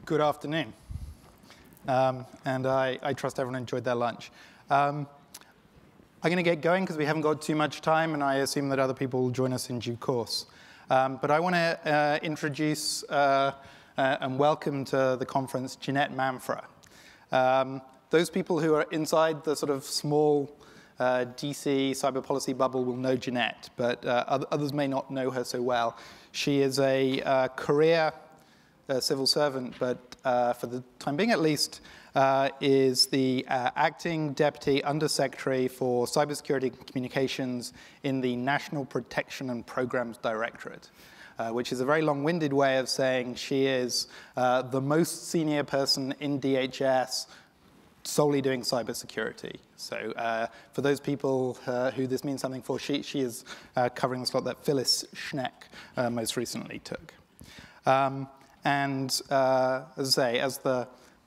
Good afternoon. And I trust everyone enjoyed their lunch. I'm going to get going because we haven't got too much time, and I assume that other people will join us in due course. But I want to introduce and welcome to the conference JEANETTE MANFRA. Those people who are inside the sort of small DC cyber policy bubble will know JEANETTE, but others may not know her so well. She is a career civil servant, but for the time being at least, is the acting deputy undersecretary for cybersecurity and communications in the National Protection and Programs Directorate, which is a very long-winded way of saying she is the most senior person in DHS solely doing cybersecurity. So for those people who this means something for, she is covering the slot that Phyllis Schneck most recently took. And as I say, as the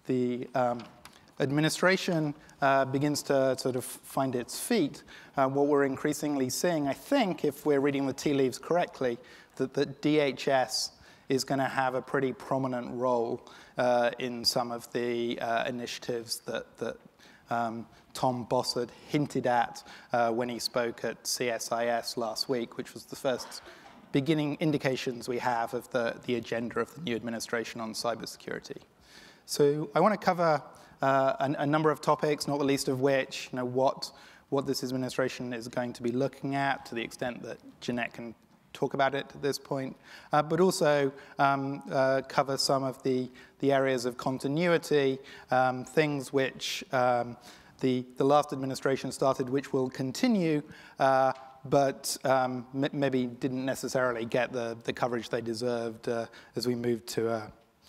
administration begins to sort of find its feet, what we're increasingly seeing, I think, if we're reading the tea leaves correctly, that DHS is going to have a pretty prominent role in some of the initiatives that Tom Bossert hinted at when he spoke at CSIS last week, which was the first beginning indications we have of the agenda of the new administration on cybersecurity. So I want to cover a number of topics, not the least of which, what this administration is going to be looking at, to the extent that JEANETTE can talk about it at this point, but also cover some of the areas of continuity, things which the last administration started, which will continue, but maybe didn't necessarily get the coverage they deserved as we moved to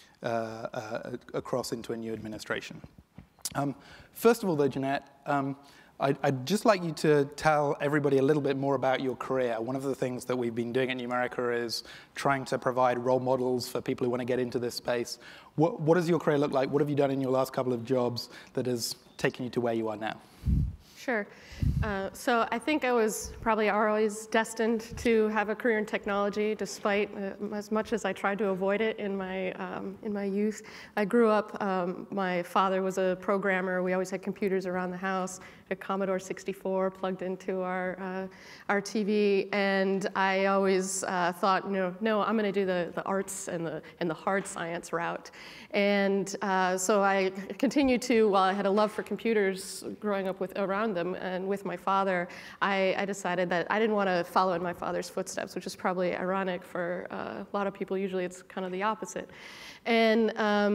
across into a new administration. First of all, though, JEANETTE, I'd just like you to tell everybody a little bit more about your career. One of the things that we've been doing at Numerica is trying to provide role models for people who want to get into this space. What does your career look like? What have you done in your last couple of jobs that has taken you to where you are now? Sure. So I think I was probably always destined to have a career in technology, despite as much as I tried to avoid it in my youth. I grew up, my father was a programmer. We always had computers around the house, a Commodore 64 plugged into our TV, and I always thought, no, I'm going to do the arts and the hard science route. And so I continued to, while I had a love for computers growing up around them and with my father, I decided that I didn't want to follow in my father's footsteps, which is probably ironic for a lot of people. Usually it's kind of the opposite. And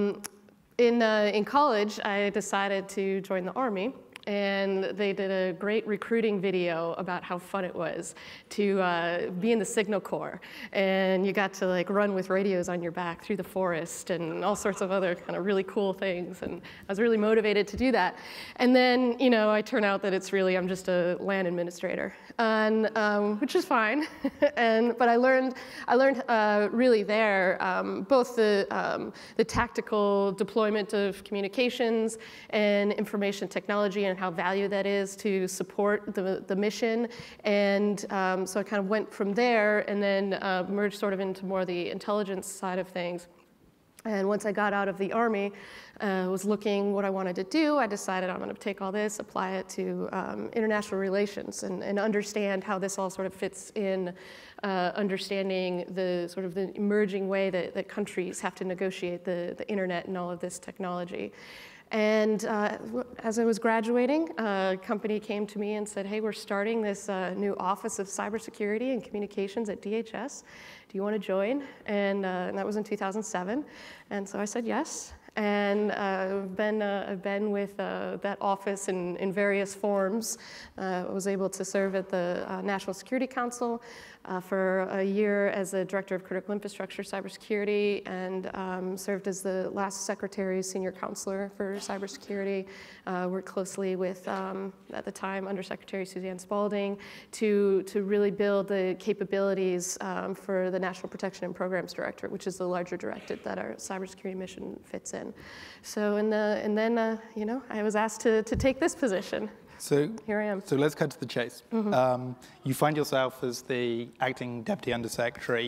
in college, I decided to join the Army. And they did a great recruiting video about how fun it was to be in the Signal Corps. And you got to run with radios on your back through the forest and all sorts of other kind of really cool things. And I was really motivated to do that. And then, I turned out that I'm just a land administrator, and which is fine. But I learned really there both the tactical deployment of communications and information technology and how valuable that is to support the mission. And so I kind of went from there and then merged sort of into more the intelligence side of things. And once I got out of the Army, was looking what I wanted to do, I decided I'm going to take all this, apply it to international relations, and understand how this all sort of fits in, understanding the sort of the emerging way that countries have to negotiate the internet and all of this technology. And as I was graduating, a company came to me and said, hey, we're starting this new Office of Cybersecurity and Communications at DHS. Do you want to join? And that was in 2007. And so I said yes. And I've been with that office in various forms. I was able to serve at the National Security Council for a year as the Director of Critical Infrastructure Cybersecurity, and served as the last Secretary's Senior Counselor for Cybersecurity. Worked closely with, at the time, Undersecretary Suzanne Spalding to really build the capabilities for the National Protection and Programs Directorate, which is the larger directorate that our cybersecurity mission fits in. So, and then I was asked to take this position. So here I am. So let's cut to the chase. Mm-hmm. You find yourself as the acting deputy undersecretary.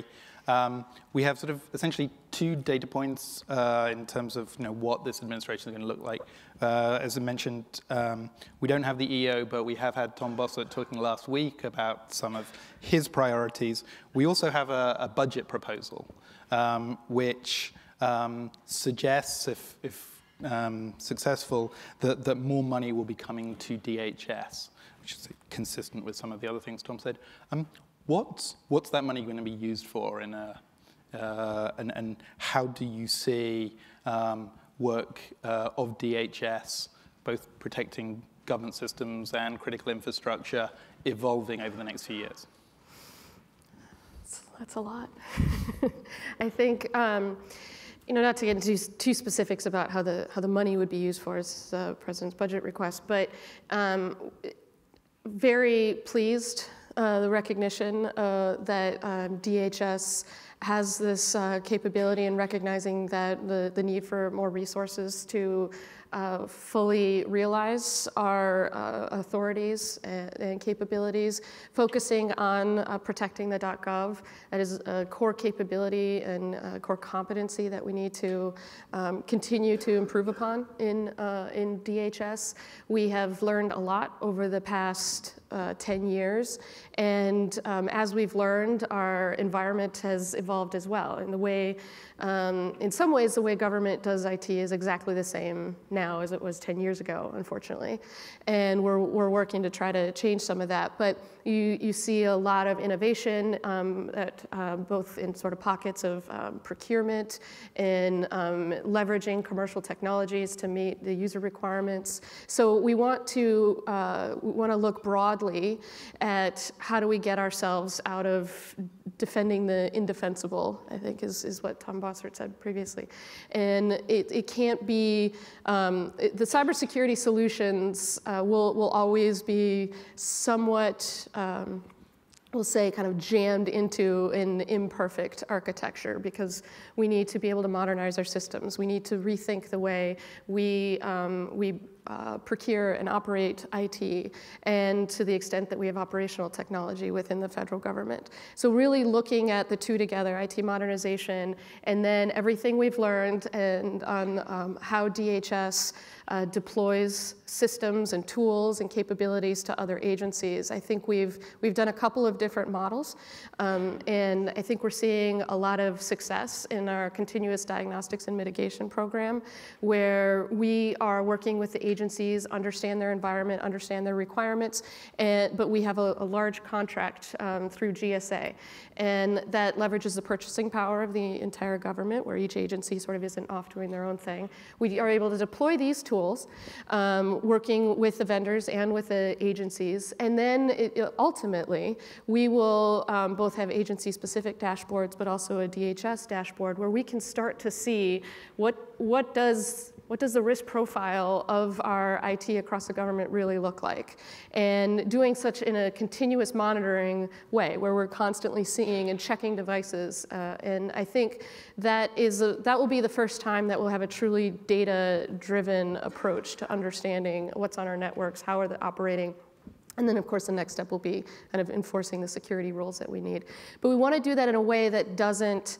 We have sort of essentially 2 data points in terms of what this administration is going to look like. As I mentioned, we don't have the EO, but we have had Tom Bossert talking last week about some of his priorities. We also have a budget proposal, which suggests, if successful, that more money will be coming to DHS, which is consistent with some of the other things Tom said. What's that money going to be used for, and how do you see work of DHS, both protecting government systems and critical infrastructure, evolving over the next few years? That's a lot. I think, not to get into too specifics about how the money would be used for as the president's budget request, but very pleased the recognition that DHS has this capability in recognizing that the need for more resources to fully realize our authorities and capabilities, focusing on protecting the .gov. That is a core capability and a core competency that we need to continue to improve upon in DHS. We have learned a lot over the past 10 years, and as we've learned, our environment has evolved as well. And the way, in some ways, the way government does IT is exactly the same now as it was 10 years ago, unfortunately. And we're working to try to change some of that. But you see a lot of innovation, both in sort of pockets of procurement and leveraging commercial technologies to meet the user requirements. So we want to look broadly at how do we get ourselves out of defending the indefensible, I think is what Tom Bossert said previously. And it can't be, the cybersecurity solutions will always be somewhat, we'll say, kind of jammed into an imperfect architecture, because we need to be able to modernize our systems. We need to rethink the way we procure and operate IT, and to the extent that we have operational technology within the federal government. So really looking at the two together, IT modernization, and then everything we've learned and on how DHS deploys systems and tools and capabilities to other agencies. I think we've done a couple of different models, and I think we're seeing a lot of success in our continuous diagnostics and mitigation program, where we are working with the agencies, understand their environment, understand their requirements, but we have a large contract through GSA, and that leverages the purchasing power of the entire government, where each agency sort of isn't off doing their own thing. We are able to deploy these tools, working with the vendors and with the agencies, and then ultimately we will both have agency-specific dashboards, but also a DHS dashboard, where we can start to see what does the risk profile of our IT across the government really look like? And doing such in a continuous monitoring way, where we're constantly seeing and checking devices. And I think that will be the first time that we'll have a truly data-driven approach to understanding what's on our networks, how are they operating. And then, of course, the next step will be kind of enforcing the security rules that we need. But we want to do that in a way that doesn't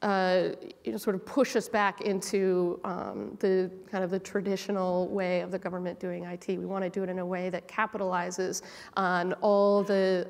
sort of push us back into the kind of the traditional way of the government doing IT. We want to do it in a way that capitalizes on all the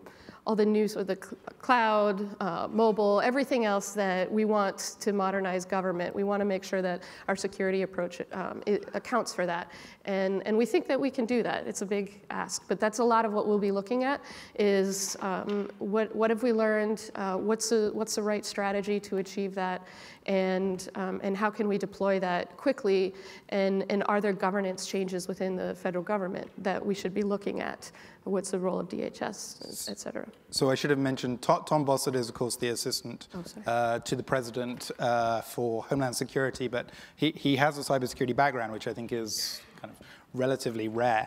new sort of the cloud, mobile, everything else that we want to modernize government. We want to make sure that our security approach accounts for that. And we think that we can do that. It's a big ask, but that's a lot of what we'll be looking at is what have we learned, what's the right strategy to achieve that, and how can we deploy that quickly, and are there governance changes within the federal government that we should be looking at? What's the role of DHS, et cetera? So I should have mentioned, Tom Bossert is, of course, the assistant to the president for Homeland Security, but he has a cybersecurity background, which I think is kind of relatively rare.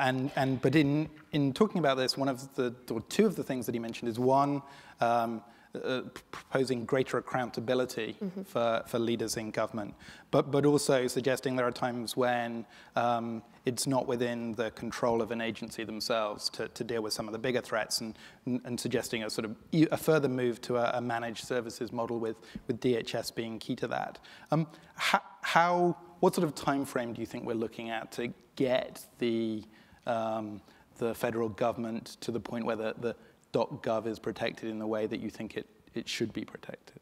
But in talking about this, two of the things that he mentioned is one, proposing greater accountability for leaders in government, but also suggesting there are times when it's not within the control of an agency themselves to deal with some of the bigger threats, and suggesting a sort of a further move to a managed services model with DHS being key to that. What sort of time frame do you think we're looking at to get the federal government to the point where the .gov is protected in the way that you think it should be protected?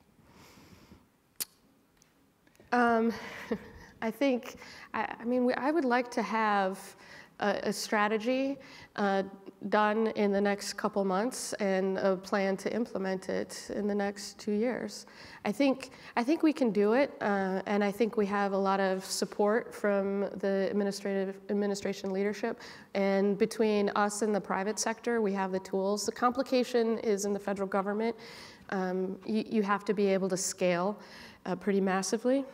I think, I would like to have a strategy done in the next couple months and a plan to implement it in the next 2 years. I think we can do it, and I think we have a lot of support from the administration leadership. And between us and the private sector, we have the tools. The complication is in the federal government. You have to be able to scale pretty massively,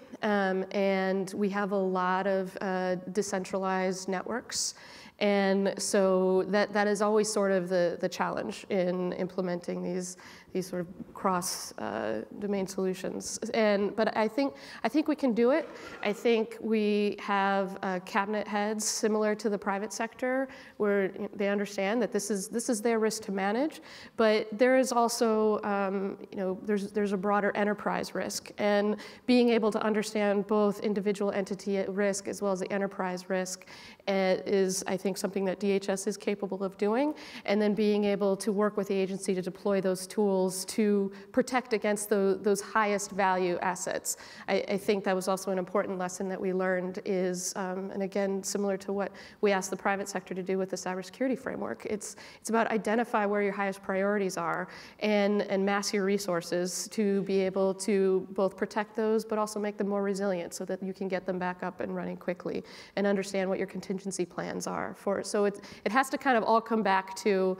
and we have a lot of decentralized networks. And so that is always sort of the challenge in implementing these sort of cross-domain solutions. But I think we can do it. I think we have cabinet heads similar to the private sector, where they understand that this is their risk to manage. But there is also there's a broader enterprise risk, and being able to understand both individual entity risk as well as the enterprise risk is, I think, something that DHS is capable of doing, and then being able to work with the agency to deploy those tools to protect against those highest value assets. I think that was also an important lesson that we learned is, and again, similar to what we asked the private sector to do with the cybersecurity framework, it's about identify where your highest priorities are and mass your resources to be able to both protect those but also make them more resilient so that you can get them back up and running quickly and understand what your contingency plans are for. So it has to kind of all come back to,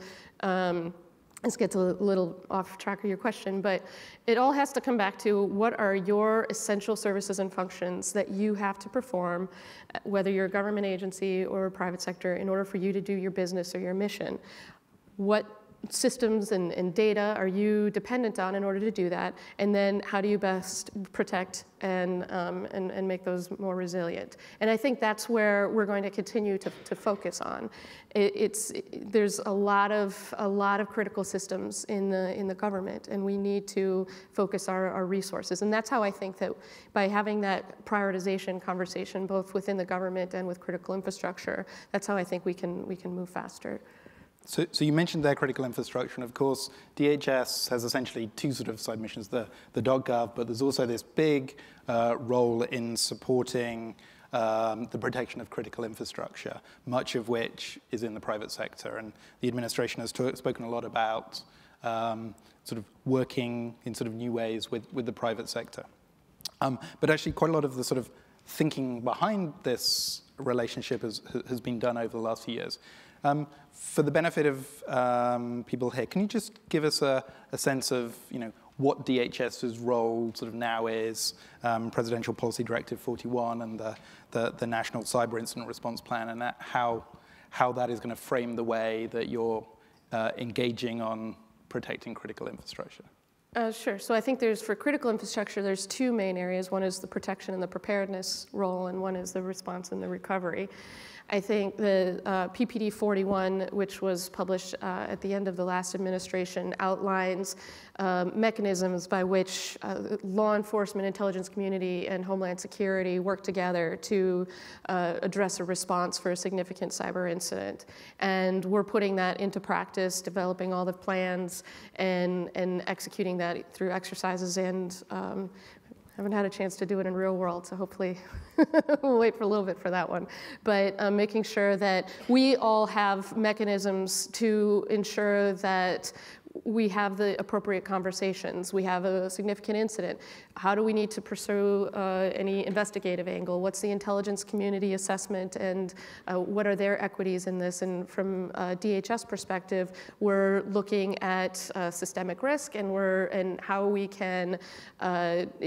this gets a little off track of your question, but it all has to come back to what are your essential services and functions that you have to perform, whether you're a government agency or a private sector, in order for you to do your business or your mission. What systems and data are you dependent on in order to do that? And then how do you best protect and make those more resilient? And I think that's where we're going to continue to focus on. There's a lot of critical systems in the government, and we need to focus our resources. And that's how I think that by having that prioritization conversation both within the government and with critical infrastructure, that's how I think we can move faster. So you mentioned their critical infrastructure, and of course, DHS has essentially two sort of side missions, the .gov, but there's also this big role in supporting the protection of critical infrastructure, much of which is in the private sector. And the administration has spoken a lot about sort of working in sort of new ways with the private sector. But actually, quite a lot of the sort of thinking behind this relationship has been done over the last few years. For the benefit of people here, can you just give us a sense of what DHS's role sort of now is, Presidential Policy Directive 41 and the National Cyber Incident Response Plan, and how that is going to frame the way that you're engaging on protecting critical infrastructure? Sure. So I think for critical infrastructure, there's two main areas. One is the protection and the preparedness role, and one is the response and the recovery. I think the PPD 41, which was published at the end of the last administration, outlines mechanisms by which law enforcement, intelligence community, and Homeland Security work together to address a response for a significant cyber incident. And we're putting that into practice, developing all the plans and executing that through exercises, and haven't had a chance to do it in real world, so hopefully we'll wait for a little bit for that one. But making sure that we all have mechanisms to ensure that we have the appropriate conversations. We have a significant incident. How do we need to pursue any investigative angle? What's the intelligence community assessment, and what are their equities in this? And from a DHS perspective, we're looking at systemic risk, and how we can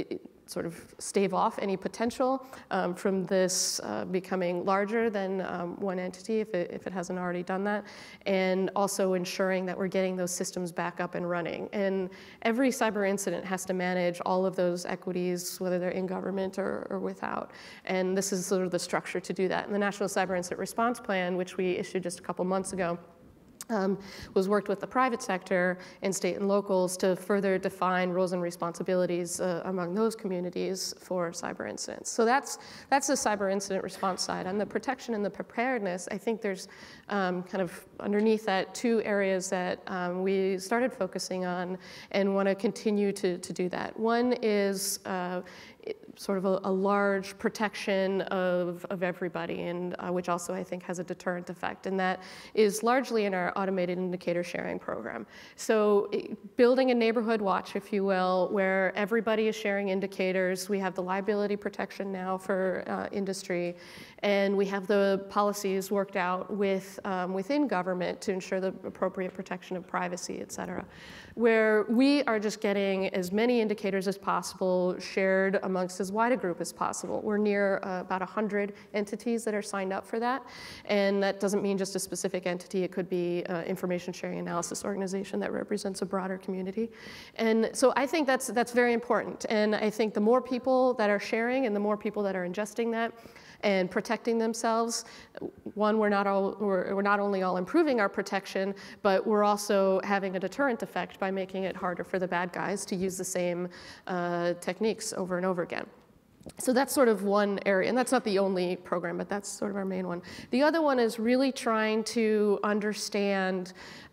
sort of stave off any potential from this becoming larger than one entity if it hasn't already done that, and also ensuring that we're getting those systems back up and running. And every cyber incident has to manage all of those equities, whether they're in government or without. And this is sort of the structure to do that. And the National Cyber Incident Response Plan, which we issued just a couple months ago, was worked with the private sector and state and locals to further define roles and responsibilities among those communities for cyber incidents. So that's the cyber incident response side. On the protection and the preparedness, I think there's kind of underneath that 2 areas that we started focusing on and want to continue to do that. One is sort of a large protection of everybody, and which also I think has a deterrent effect, and that is largely in our automated indicator sharing program. So building a neighborhood watch, if you will, where everybody is sharing indicators. We have the liability protection now for industry, and we have the policies worked out with within government to ensure the appropriate protection of privacy, et cetera, where we are just getting as many indicators as possible shared amongst as wide a group as possible. We're near about 100 entities that are signed up for that, and that doesn't mean just a specific entity. It could be information sharing analysis organization that represents a broader community. And so I think that's very important, and I think the more people that are sharing and the more people that are ingesting that and protecting themselves, one, we're not only all improving our protection, but we're also having a deterrent effect by making it harder for the bad guys to use the same techniques over and over again. So that's sort of one area, and that's not the only program, but that's sort of our main one. The other one is really trying to understand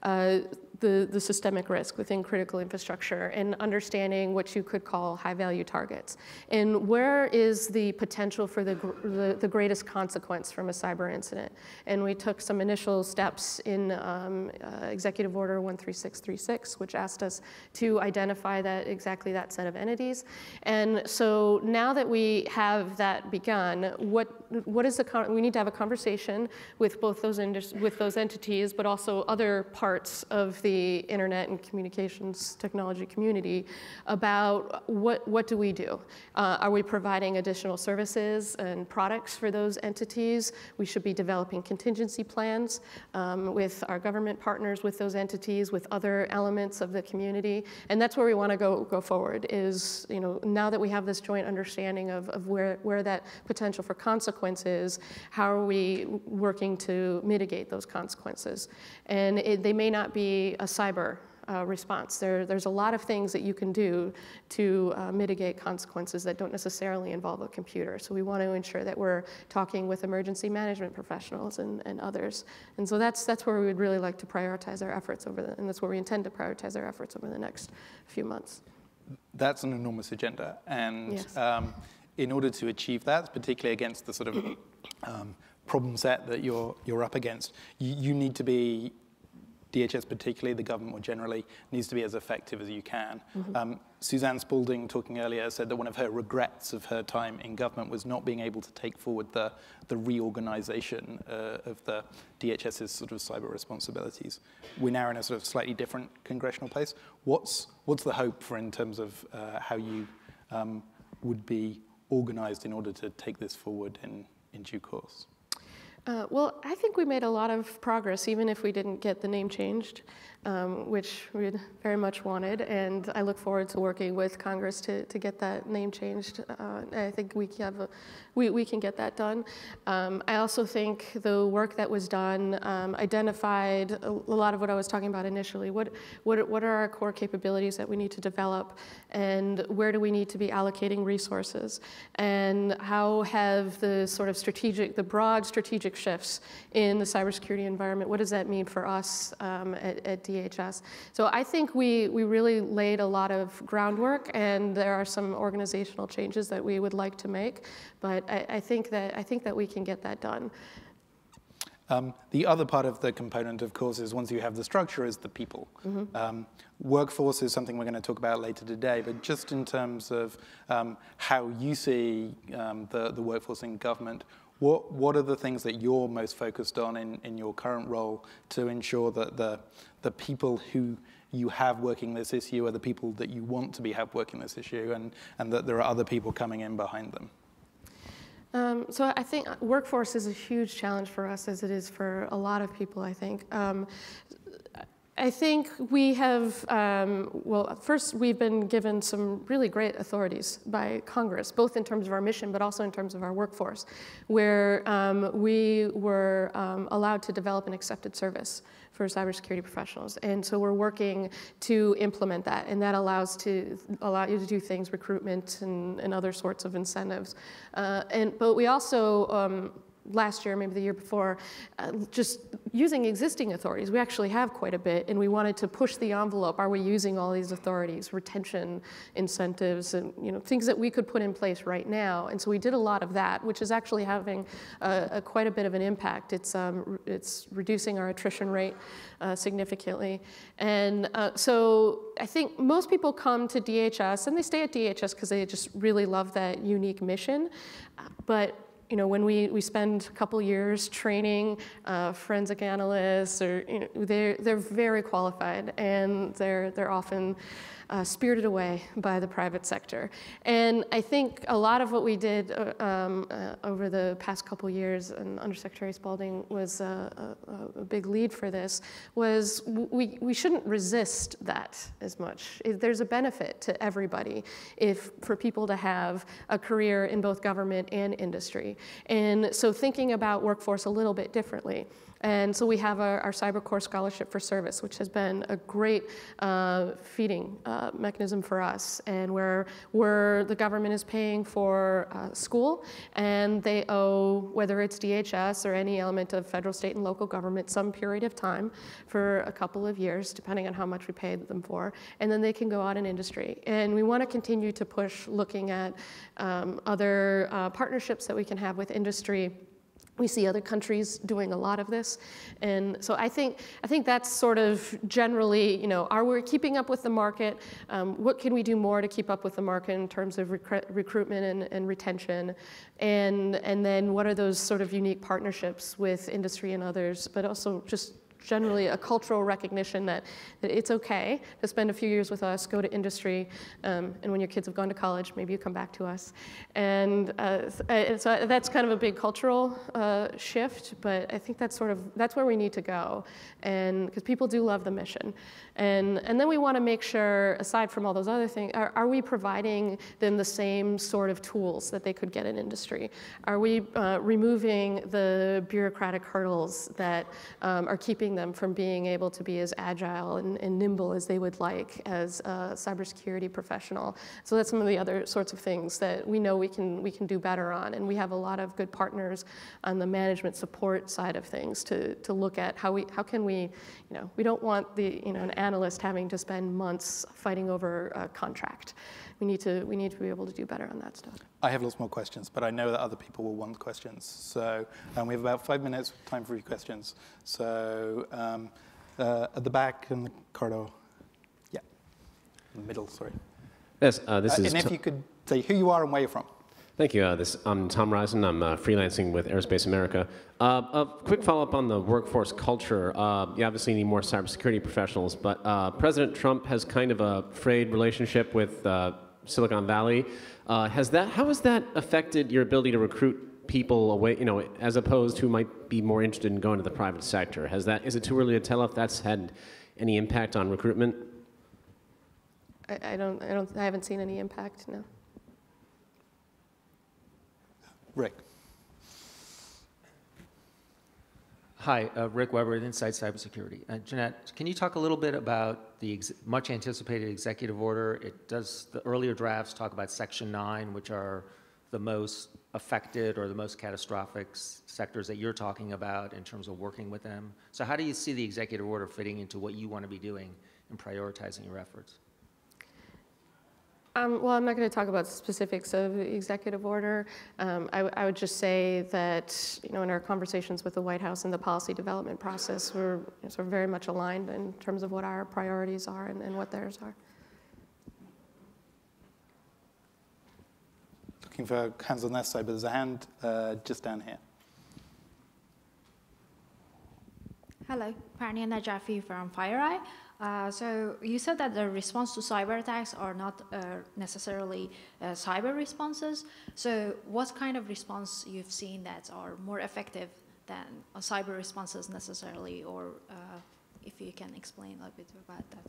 the systemic risk within critical infrastructure and understanding what you could call high-value targets. And where is the potential for the greatest consequence from a cyber incident? And we took some initial steps in Executive Order 13636, which asked us to identify exactly that set of entities. And so now that we have that begun, what is we need to have a conversation with both those entities, but also other parts of the internet and communications technology community about what do we do? Are we providing additional services and products for those entities? We should be developing contingency plans with our government partners, with those entities, with other elements of the community, and that's where we want to go forward. Is, you know, now that we have this joint understanding of where that potential for consequence is, how are we working to mitigate those consequences? And they may not be a cyber response. There's a lot of things that you can do to mitigate consequences that don't necessarily involve a computer. So we want to ensure that we're talking with emergency management professionals and others. And so that's where we would really like to prioritize our efforts and that's where we intend to prioritize our efforts over the next few months. That's an enormous agenda, and yes. In order to achieve that, particularly against the sort of problem set that you're up against, you need to be, DHS particularly, the government more generally, needs to be as effective as you can. Mm-hmm. Suzanne Spalding, talking earlier, said that one of her regrets of her time in government was not being able to take forward the reorganization of the DHS's sort of cyber responsibilities. We're now in a sort of slightly different congressional place. What's the hope for in terms of how you would be organized in order to take this forward in due course? Well, I think we made a lot of progress, even if we didn't get the name changed, which we very much wanted. And I look forward to working with Congress to get that name changed. I think we can get that done. I also think the work that was done identified a lot of what I was talking about initially. What are our core capabilities that we need to develop, and where do we need to be allocating resources? And how have the sort of the broad strategic shifts in the cybersecurity environment, what does that mean for us at DHS? So I think we really laid a lot of groundwork, and there are some organizational changes that we would like to make, but I think that we can get that done. The other part of the component, of course, is once you have the structure, is the people. Mm-hmm. Workforce is something we're going to talk about later today, but just in terms of how you see the workforce in government, what are the things that you're most focused on in your current role to ensure that the people who you have working this issue are the people that you want to have working this issue, and that there are other people coming in behind them? So I think workforce is a huge challenge for us, as it is for a lot of people, I think. I think we have, well, first we've been given some really great authorities by Congress, both in terms of our mission, but also in terms of our workforce, where we were allowed to develop an accepted service for cybersecurity professionals. And so we're working to implement that, and that allows you to do things, recruitment and other sorts of incentives. But we also, last year, maybe the year before, just using existing authorities. We actually have quite a bit, and we wanted to push the envelope. Are we using all these authorities, retention incentives, and things that we could put in place right now? And so we did a lot of that, which is actually having quite a bit of an impact. It's reducing our attrition rate significantly. And so I think most people come to DHS, and they stay at DHS because they just really love that unique mission. But when we spend a couple years training forensic analysts, or they're very qualified, and they're often spirited away by the private sector. And I think a lot of what we did over the past couple years, and Undersecretary Spalding was a big lead for this, was we shouldn't resist that as much. There's a benefit to everybody for people to have a career in both government and industry. And so thinking about workforce a little bit differently. And so we have our Cyber Core Scholarship for Service, which has been a great feeding mechanism for us, and where the government is paying for school, and they owe, whether it's DHS or any element of federal, state, and local government, some period of time for a couple of years, depending on how much we paid them for, and then they can go out in industry. And we want to continue to push looking at other partnerships that we can have with industry. We see other countries doing a lot of this. And so I think that's sort of generally, are we keeping up with the market? What can we do more to keep up with the market in terms of recruitment and retention? And then what are those sort of unique partnerships with industry and others, but also just generally a cultural recognition that it's okay to spend a few years with us, go to industry, and when your kids have gone to college, maybe you come back to us. And so that's kind of a big cultural shift, but I think that's where we need to go, and because people do love the mission. And then we want to make sure, aside from all those other things, are we providing them the same sort of tools that they could get in industry? Are we removing the bureaucratic hurdles that are keeping them from being able to be as agile and nimble as they would like as a cybersecurity professional? So that's some of the other sorts of things that we know we can do better on, and we have a lot of good partners on the management support side of things to look at how can we, we don't want an analyst having to spend months fighting over a contract. We need to be able to do better on that stuff. I have lots more questions, but I know that other people will want questions. So we have about 5 minutes time for your questions. So at the back in the corridor. Yeah, in the middle, sorry. Yes, this is... And if you could say who you are and where you're from. Thank you. I'm Tom Risen. I'm freelancing with Aerospace America. A quick follow-up on the workforce culture. You obviously need more cybersecurity professionals, but President Trump has kind of a frayed relationship with Silicon Valley. How has that affected your ability to recruit people away, as opposed to who might be more interested in going to the private sector? Is it too early to tell if that's had any impact on recruitment? I haven't seen any impact, no. Rick. Hi, Rick Weber at Insight Cybersecurity. Jeanette, can you talk a little bit about the much anticipated executive order? The earlier drafts talk about Section 9, which are the most affected or the most catastrophic sectors that you're talking about in terms of working with them. So how do you see the executive order fitting into what you want to be doing and prioritizing your efforts? Well, I'm not going to talk about specifics of the executive order. I would just say that, in our conversations with the White House and the policy development process, we're sort of very much aligned in terms of what our priorities are and what theirs are. Looking for hands on that side, but there's a hand just down here. Hello, Prania Najafi from FireEye. So you said that the response to cyber attacks are not necessarily cyber responses. So what kind of response you've seen that are more effective than cyber responses necessarily, or if you can explain a little bit about that?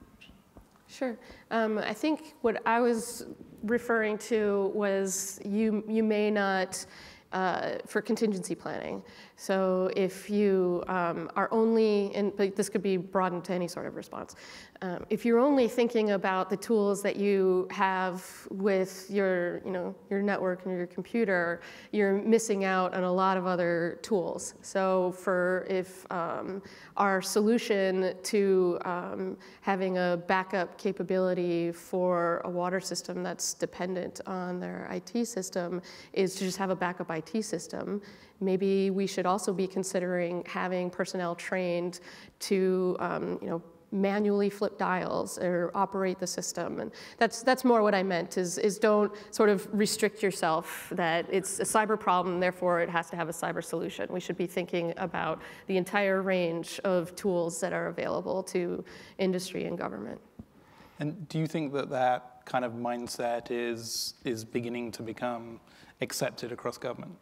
Sure. I think what I was referring to was you may not, for contingency planning. So if you are only, and this could be broadened to any sort of response, if you're only thinking about the tools that you have with your network and your computer, you're missing out on a lot of other tools. So if our solution to having a backup capability for a water system that's dependent on their IT system is to just have a backup IT system, maybe we should also be considering having personnel trained to manually flip dials or operate the system. And that's more what I meant, is don't sort of restrict yourself that it's a cyber problem, therefore it has to have a cyber solution. We should be thinking about the entire range of tools that are available to industry and government. And do you think that that kind of mindset is beginning to become accepted across government?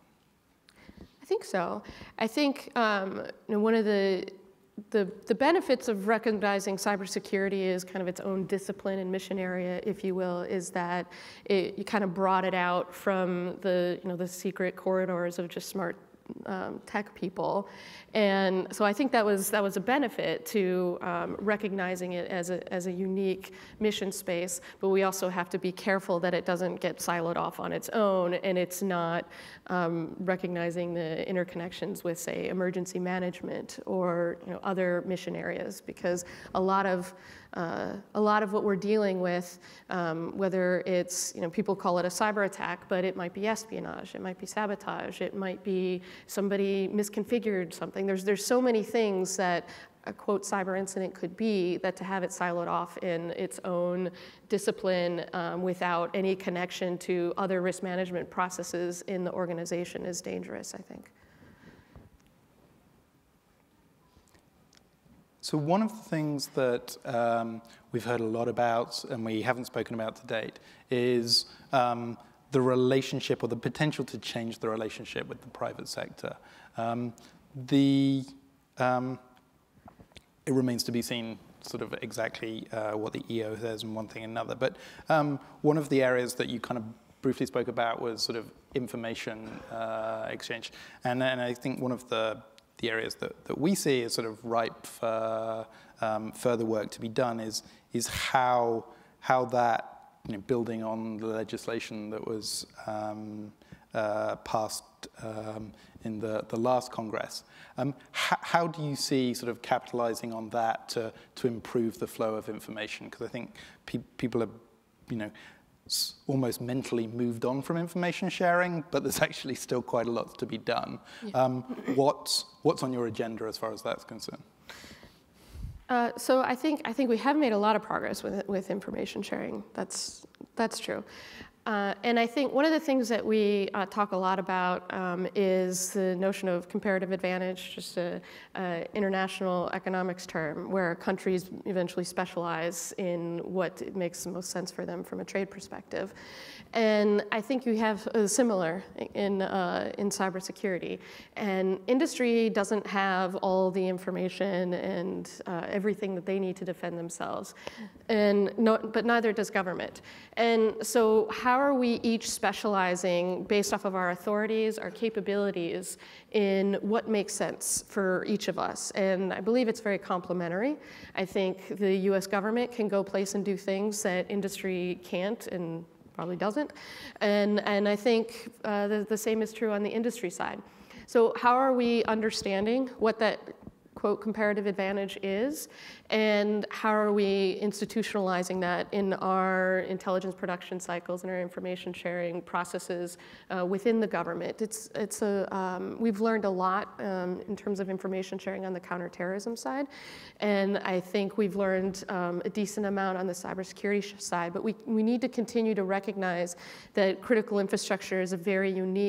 I think so. I think one of the benefits of recognizing cybersecurity as kind of its own discipline and mission area, if you will, is that you kind of brought it out from the secret corridors of just smart tech people. And so I think that was a benefit to recognizing it as a unique mission space, but we also have to be careful that it doesn't get siloed off on its own, and it's not recognizing the interconnections with, say, emergency management or other mission areas, because a lot of what we're dealing with, whether it's, people call it a cyber attack, but it might be espionage, it might be sabotage, it might be somebody misconfigured something. There's so many things that a quote cyber incident could be, that to have it siloed off in its own discipline without any connection to other risk management processes in the organization is dangerous, I think. So one of the things that we've heard a lot about and we haven't spoken about to date is the relationship, or the potential to change the relationship with the private sector. It remains to be seen sort of exactly what the EO says and one thing and another. But one of the areas that you kind of briefly spoke about was sort of information exchange. And I think one of the areas that we see is sort of ripe for further work to be done is how that, building on the legislation that was passed in the last Congress, how do you see sort of capitalizing on that to improve the flow of information? Because I think people have, almost mentally moved on from information sharing, but there's actually still quite a lot to be done. Yeah. What's on your agenda as far as that's concerned? So I think we have made a lot of progress with information sharing. That's true. And I think one of the things that we talk a lot about is the notion of comparative advantage, just an international economics term, where countries eventually specialize in what makes the most sense for them from a trade perspective. And I think you have similar in cybersecurity. And industry doesn't have all the information and everything that they need to defend themselves, but neither does government. And so how are we each specializing based off of our authorities, our capabilities, in what makes sense for each of us? And I believe it's very complementary. I think the US government can go place and do things that industry can't and probably doesn't. And I think the same is true on the industry side. So how are we understanding what that quote comparative advantage is, and how are we institutionalizing that in our intelligence production cycles and our information sharing processes within the government? We've learned a lot in terms of information sharing on the counterterrorism side, and I think we've learned a decent amount on the cybersecurity side, but we need to continue to recognize that critical infrastructure is a very unique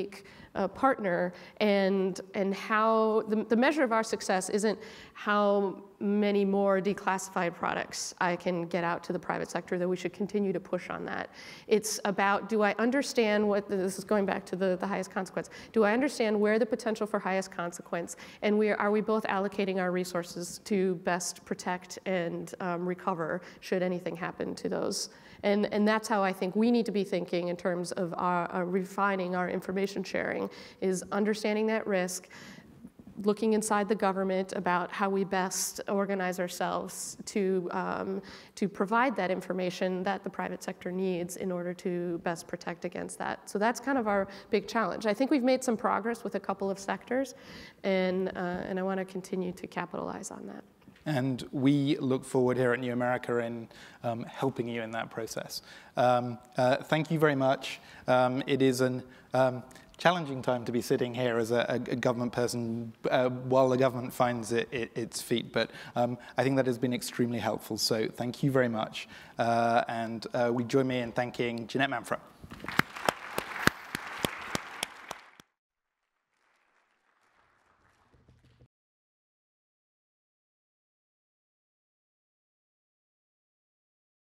partner, and how the measure of our success isn't how many more declassified products I can get out to the private sector, though we should continue to push on that. It's about, do I understand what, this is going back to the highest consequence, do I understand where the potential for highest consequence, and are we both allocating our resources to best protect and recover should anything happen to those. And that's how I think we need to be thinking in terms of refining our information sharing, is understanding that risk, looking inside the government about how we best organize ourselves to provide that information that the private sector needs in order to best protect against that. So that's kind of our big challenge. I think we've made some progress with a couple of sectors, and I want to continue to capitalize on that. And we look forward here at New America in helping you in that process. Thank you very much. It is an challenging time to be sitting here as a government person while the government finds its feet, but I think that has been extremely helpful. So thank you very much. And we join me in thanking Jeanette MANFRA.